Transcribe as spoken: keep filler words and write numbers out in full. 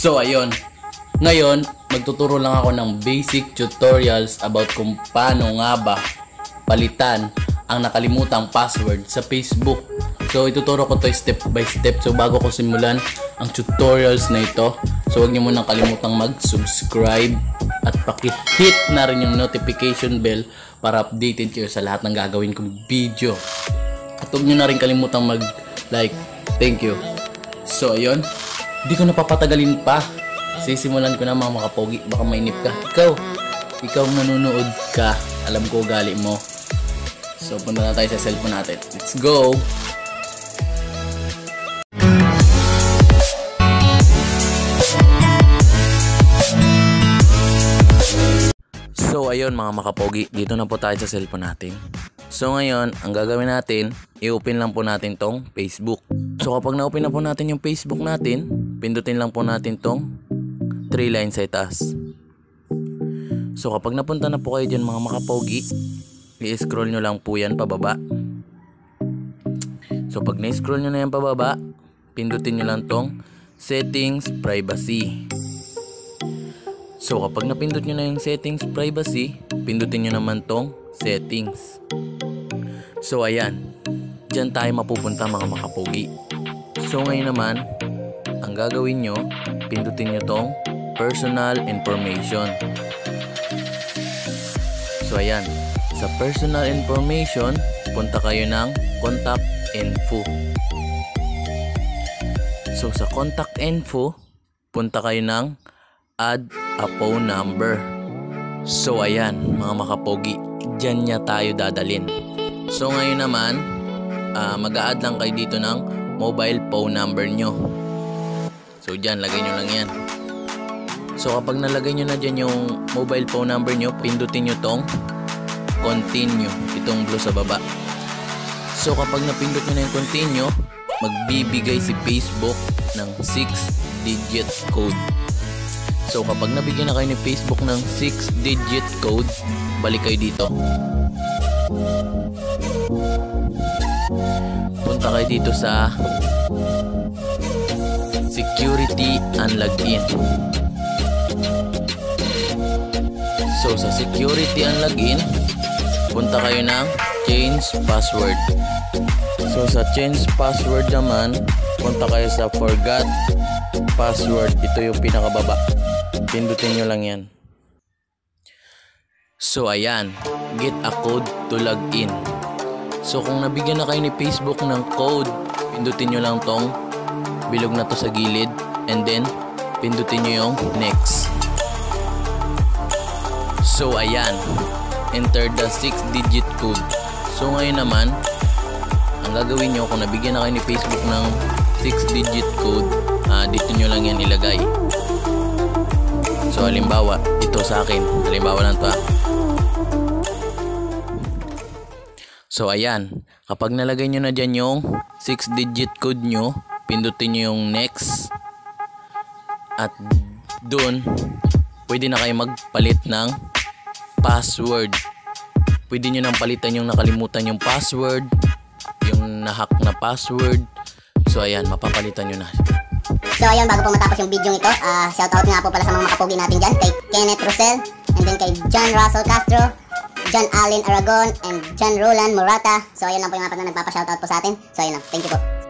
So ayun, ngayon magtuturo lang ako ng basic tutorials about kung paano nga ba palitan ang nakalimutang password sa Facebook. So ituturo ko to step by step. So bago ko simulan ang tutorials na ito, so huwag niyo munang kalimutang mag-subscribe at paki-hit na rin yung notification bell para updated kayo sa lahat ng gagawin kong video. At huwag niyo na rin kalimutang mag-like. Thank you. So ayun, di ko napapatagalin pa. Sisimulan ko na mga makapogi. Baka mainip ka. Ikaw, ikaw nanonood ka. Alam ko ugali mo. So punta na tayo sa cellphone natin. Let's go! So ayun mga makapogi, dito na po tayo sa cellphone natin. So ngayon, ang gagawin natin, i-open lang po natin tong Facebook. So kapag na-open na po natin yung Facebook natin, pindutin lang po natin tong three lines sa itaas. So kapag napunta na po kayo dyan mga makapogi, i-scroll nyo lang po yan pababa. So pag na-scroll nyo na yan pababa, pindutin nyo lang tong Settings Privacy. So kapag napindot nyo na yung Settings Privacy, pindutin nyo naman tong Settings. So ayan, dyan tayo mapupunta mga makapogi. So ngayon naman, ang gagawin nyo, pindutin nyo tong Personal Information. So ayan, sa Personal Information, punta kayo ng Contact Info. So sa Contact Info, punta kayo ng Add a Phone Number. So ayan mga makapogi, dyan niya tayo dadalin. So ngayon naman, uh, mag-a-add lang kayo dito ng mobile phone number nyo. So dyan, lagay nyo lang yan. So kapag nalagay nyo na dyan yung mobile phone number nyo, pindutin nyo tong Continue, itong blue sa baba. So kapag napindot nyo na yung Continue, magbibigay si Facebook ng six digit code. So kapag nabigyan na kayo ni Facebook ng six digit code, balik kayo dito. Punta kayo dito sa Security and Login. So sa Security and Login, punta kayo ng Change Password. So sa Change Password naman, punta kayo sa Forgot Password. Ito yung pinakababa. Pindutin nyo lang yan. So ayan, get a code to log in. So kung nabigyan na kayo ni Facebook ng code, pindutin nyo lang tong bilog na to sa gilid, and then pindutin nyo yung next. So ayan, enter the six digit code. So ngayon naman, ang gagawin nyo kung nabigyan na kayo ni Facebook ng six digit code, uh, dito nyo lang yan ilagay. So halimbawa, ito sa akin, halimbawa lang to ah. So ayan, kapag nalagay nyo na dyan yung six digit code nyo, pindutin nyo yung next. At dun, pwede na kayo magpalit ng password. Pwede nyo nang palitan yung nakalimutan yung password, yung nahack na password. So ayan, mapapalitan nyo na. So ayun, bago po matapos yung video ito, uh, shoutout nga po pala sa mga makapogi natin dyan, kay Kenneth Rosel, and then kay John Russell Castro, John Allen Aragon, and John Roland Morata. So ayun lang po yung mga partner nagpapa-shoutout po sa atin. So ayun lang, thank you po.